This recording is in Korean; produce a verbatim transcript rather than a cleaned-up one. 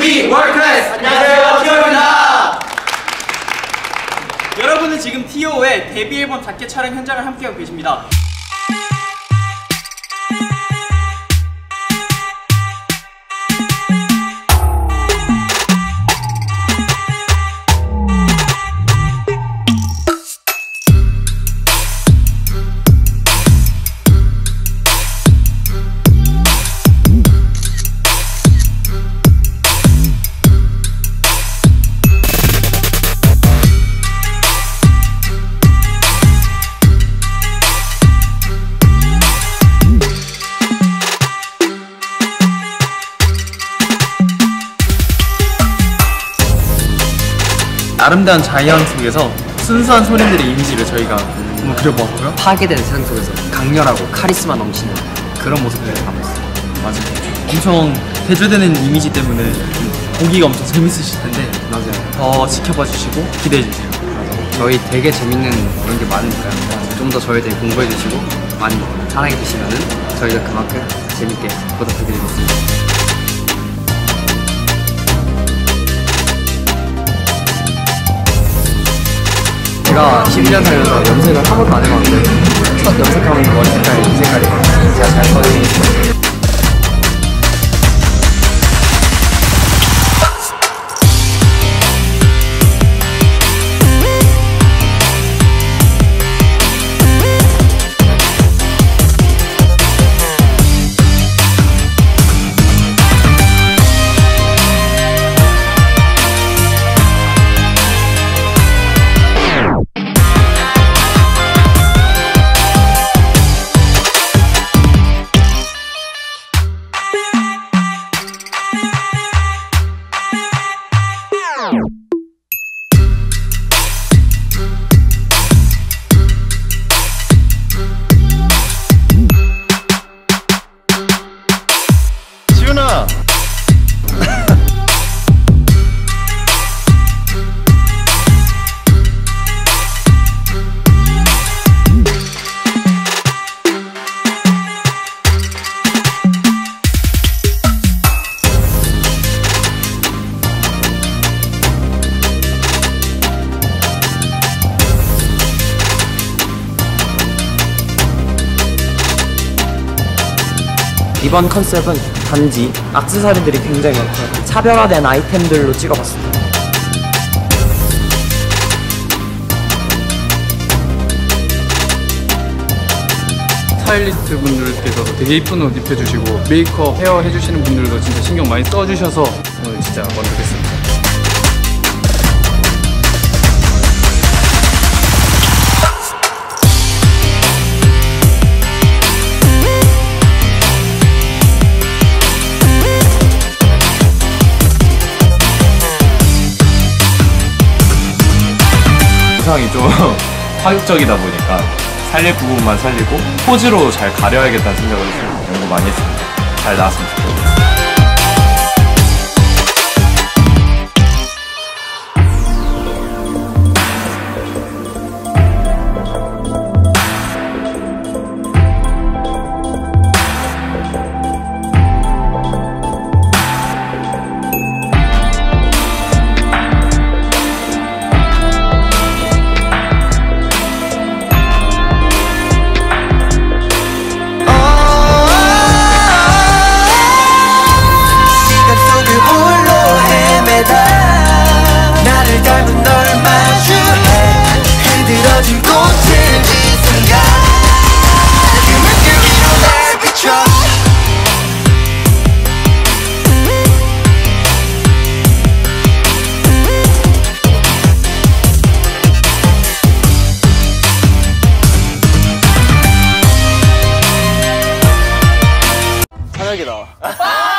투비 월클래스! 안녕하세요, 티오입니다. 여러분은 지금 티오의 데뷔 앨범 자켓 촬영 현장을 함께하고 계십니다. 아름다운 자연 속에서 순수한 소년들의 이미지를 저희가 한번 그려보았고요. 파괴된 세상 속에서 강렬하고 카리스마 넘치는 그런 모습을 담았어요. 맞아요. 엄청 대조되는 이미지 때문에 보기가 엄청 재밌으실 텐데 맞아요. 더 지켜봐 주시고 기대해 주세요. 맞아요. 저희 되게 재밌는 그런 게 많으니까요. 좀 더 저희에 대해 공부해 주시고 많이 사랑해 주시면은 저희가 그만큼 재밌게 보답해 드리겠습니다. 제가 십일 년 살면서 염색을 한 번도 안 해봤는데 첫 염색하면 머리 색깔이 이 색깔이거든요. 제가 잘 써드리겠습니다. 지훈아! 이번 컨셉은 단지 액세서리들이 굉장히 많고요. 차별화된 아이템들로 찍어봤습니다. 스타일리스트 분들께서도 되게 이쁜 옷 입혀주시고 메이크업, 헤어 해주시는 분들도 진짜 신경 많이 써주셔서 오늘 진짜 만족했습니다. 영상이 좀 파격적이다 보니까 살릴 부분만 살리고 포즈로 잘 가려야겠다는 생각을 해서 연구 많이 했습니다. 잘 나왔으면 좋겠습니다. 찬혁이다.